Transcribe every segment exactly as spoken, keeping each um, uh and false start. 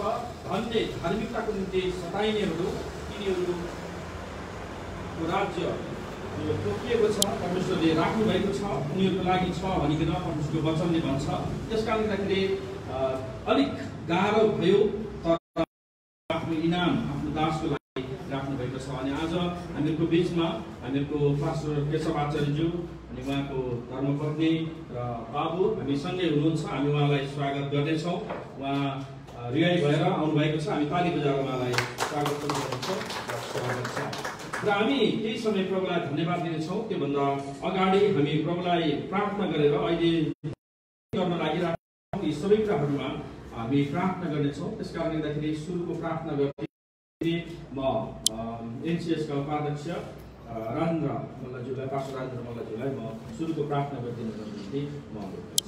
धन्य धार्मिकताको निम्ति सताइनेहरू तिनीहरूको राज्य यो तोकिएको छ, परमेश्वरले राख्नु भएको छ, उनीहरूको लागि छ भनिकन परमेश्वरको वचनले भन्छ। त्यस कारणले गर्दाखेरि अलिक गाह्रो भयो, तर आफ्नो इनाम आफ्नो दासको लागि राख्नु भएको छ। अनि आज हामीहरूको बिचमा हामीहरूको पास्टर केशव आचार्यज्यू अनि उहाँको धर्मपत्नी र बाबु हामी सँगै हुनुहुन्छ। हामी उहाँलाई स्वागत गर्नेछौँ। उहाँ रिहाई भएर आउनुभएको छ। हामी ताली बजाएर उहाँलाई स्वागत गर्नेछौँ। स्वागत छ र हामी केही समय प्रभुलाई धन्यवाद दिनेछौँ। त्योभन्दा अगाडि हामी प्रभुलाई प्रार्थना गरेर अहिले गर्न लागिरहेका यी सबै कुराहरूमा हामी प्रार्थना गर्नेछौँ। त्यस कारणले गर्दाखेरि सुरुको प्रार्थना गर्ने म एनसिएसका उपाध्यक्ष राजेन्द्र मल्लज्यूलाई पास्टर राजेन्द्र मल्लज्यूलाई म सुरुको प्रार्थना गरिदिनुको निम्ति म अनुरोध गर्छु।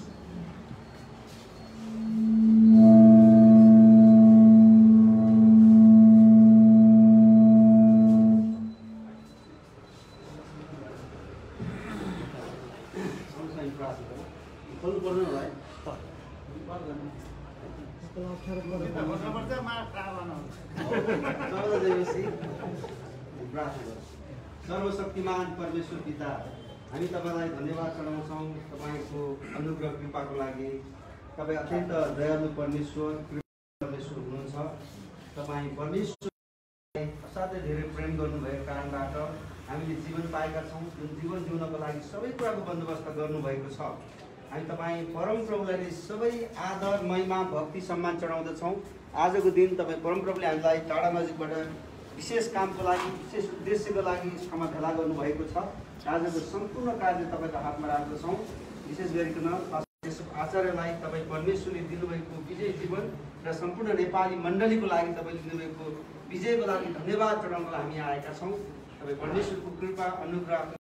सर्वशक्तिमान परमेश्वर पिता, हामी तपाईलाई धन्यवाद चढाउँछौँ तपाईको अनुग्रह कृपाको लागि। तपाईँ अत्यन्त दयालु परमेश्वर, परमेश्वर हुनुहुन्छ। तपाईँ परमेश्वरलाई असाध्यै धेरै प्रेम गर्नुभएको कारणबाट हामीले जीवन पाएका छौँ। जुन जीवन जिउनको लागि सबै कुराको बन्दोबस्त गर्नुभएको छ। हामी तपाईँ परम प्रभुलाई सबै आदर महिमा भक्ति सम्मान चढाउँदछौँ। आजको दिन तपाईँ परम प्रभुले हामीलाई टाढा नजिकबाट विशेष कामको लागि विशेष उद्देश्यको लागि ठाउँमा भेला गर्नुभएको छ। आजको सम्पूर्ण कार्य तपाईँको हातमा राख्दछौँ। विशेष गरिकन आचार्यलाई तपाईँ परमेश्वरले दिनुभएको विजय जीवन र सम्पूर्ण नेपाली मण्डलीको लागि तपाईँले दिनुभएको विजयको लागि धन्यवाद चढाउनको हामी आएका छौँ। तपाईँ परमेश्वरको कृपा अनुग्रह